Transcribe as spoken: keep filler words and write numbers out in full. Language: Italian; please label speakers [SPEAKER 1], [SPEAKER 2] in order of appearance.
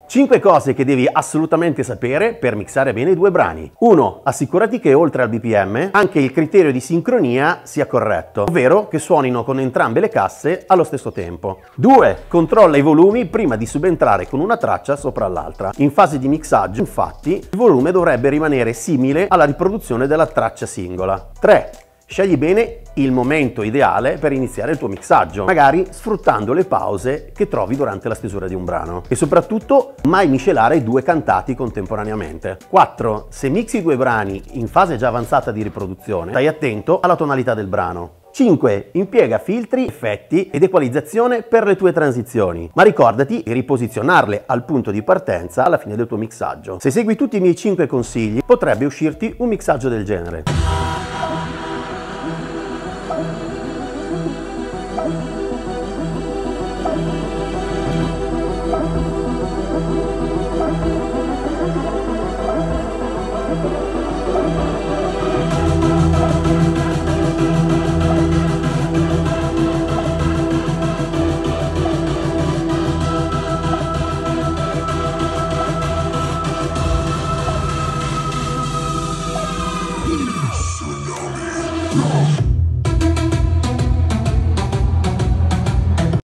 [SPEAKER 1] cinque cose che devi assolutamente sapere per mixare bene i due brani. uno. Assicurati che oltre al B P M anche il criterio di sincronia sia corretto, ovvero che suonino con entrambe le casse allo stesso tempo. due. Controlla i volumi prima di subentrare con una traccia sopra l'altra. In fase di mixaggio, infatti, il volume dovrebbe rimanere simile alla riproduzione della traccia singola. tre. Scegli bene il momento ideale per iniziare il tuo mixaggio, magari sfruttando le pause che trovi durante la stesura di un brano. E soprattutto, mai miscelare i due cantati contemporaneamente. quattro. Se mixi due brani in fase già avanzata di riproduzione, stai attento alla tonalità del brano. cinque. Impiega filtri, effetti ed equalizzazione per le tue transizioni, ma ricordati di riposizionarle al punto di partenza alla fine del tuo mixaggio. Se segui tutti i miei cinque consigli, potrebbe uscirti un mixaggio del genere.